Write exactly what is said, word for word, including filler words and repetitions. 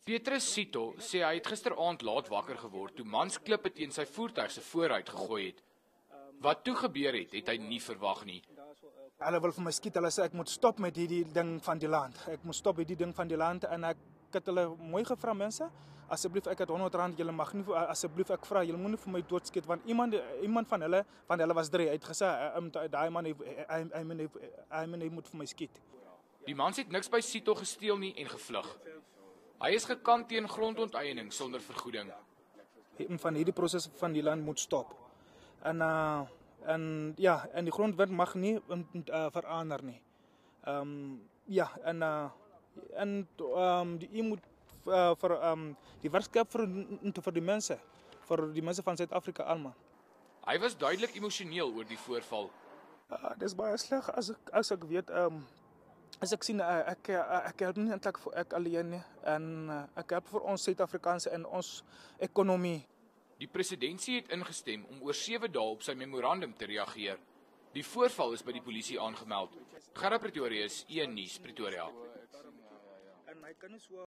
Petrus Sito sê hy het gisteraand laat wakker geword toe mans klippe teen sy voertuig se vooruit gegooi het. Wat toe gebeur het, het hy nie verwag nie. Hulle wil vir my skiet, hulle sê ek moet stop met hierdie ding van die land. Ek moet stop met die ding van die land en ek het hulle mooi gevra, mense, asseblief ek het honderd rand, julle mag nie asseblief ek vra, julle moet nie vir my doodskiet want iemand iemand van hulle van hulle was drie uitgesê, daai man hy hy hy hy moet vir my skiet. Die mans het niks by Sito gesteel nie en gevlug. Hy is gekant teen grondonteiening sonder vergoeding. Van hierdie proses van die land moet stop. En uh en ja, en die grondwet mag nie uh, verander nie. Ehm um, ja, en uh en um, die U moet uh, vir um, die werkskap vir vir die mense, vir die mense van Suid-Afrika almal. Hy was duidelik emosioneel oor die voorval. Uh, dis baie sleg as ek as ek weet um, as ek sien uh, ek ek help nie eintlik vir ek alleen nie en uh, ek help vir ons Suid-Afrikanse en ons ekonomie. Die presidentsie het ingestem om oor sewe dae op sy memorandum te reageer. Die voorval is by die polisie aangemeld. Gerard Pretorius, een nuus Pretoria.